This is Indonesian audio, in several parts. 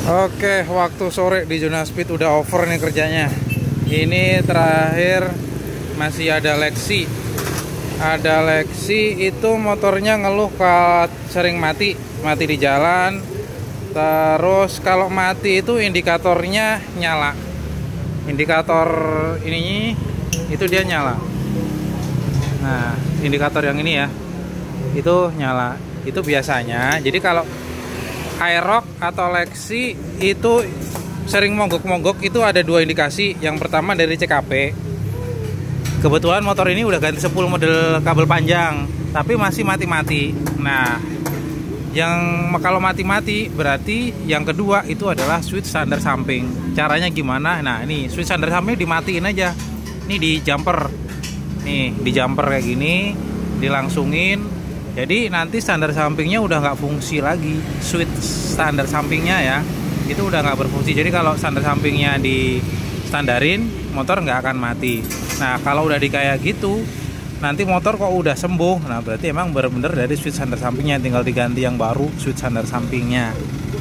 Oke, waktu sore di zona speed udah over nih kerjanya. Ini terakhir masih ada Lexi. Ada Lexi itu motornya ngeluh sering mati di jalan. Terus kalau mati itu indikatornya nyala. Indikator ini itu dia nyala. Nah, indikator yang ini ya, itu nyala. Itu biasanya. Jadi kalau Aerox atau Lexi itu sering monggok-monggok, itu ada dua indikasi. Yang pertama dari CKP. Kebetulan motor ini udah ganti 10 model kabel panjang, tapi masih mati-mati. Nah, kalau mati-mati berarti yang kedua itu adalah switch sandar samping. Caranya gimana? Nah, ini switch sandar samping dimatiin aja. Ini di jumper. Nih, di jumper kayak gini, dilangsungin. Jadi nanti standar sampingnya udah nggak fungsi lagi. Switch standar sampingnya ya, itu udah nggak berfungsi. Jadi kalau standar sampingnya di standarin, motor nggak akan mati. Nah, kalau udah di kayak gitu, nanti motor kok udah sembuh. Nah, berarti emang bener-bener dari switch standar sampingnya, tinggal diganti yang baru switch standar sampingnya.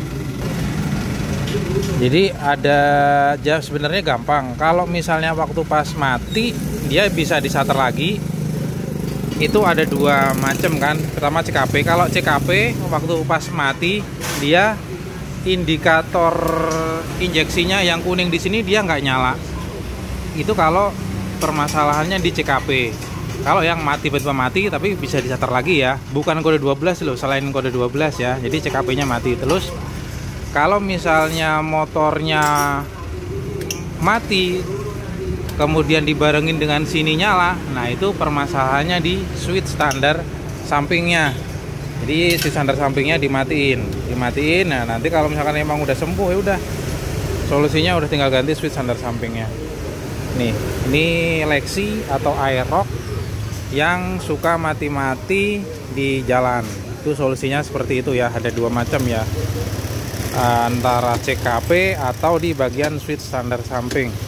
Jadi sebenarnya gampang. Kalau misalnya waktu pas mati dia bisa disater lagi. Itu ada dua macam kan. Pertama CKP. Kalau CKP waktu pas mati dia indikator injeksinya yang kuning di sini dia nggak nyala. Itu kalau permasalahannya di CKP. Kalau yang mati betul mati tapi bisa disater lagi ya. Bukan kode 12 loh, selain kode 12 ya. Jadi CKP-nya mati. Terus kalau misalnya motornya mati kemudian dibarengin dengan sini nyala, nah itu permasalahannya di switch standar sampingnya. Jadi switch standar sampingnya dimatiin. Nah nanti kalau misalkan emang udah sembuh ya udah, solusinya udah tinggal ganti switch standar sampingnya. Nih, ini Lexi atau Aerox yang suka mati-mati di jalan. Itu solusinya seperti itu ya. Ada dua macam ya, antara CKP atau di bagian switch standar samping.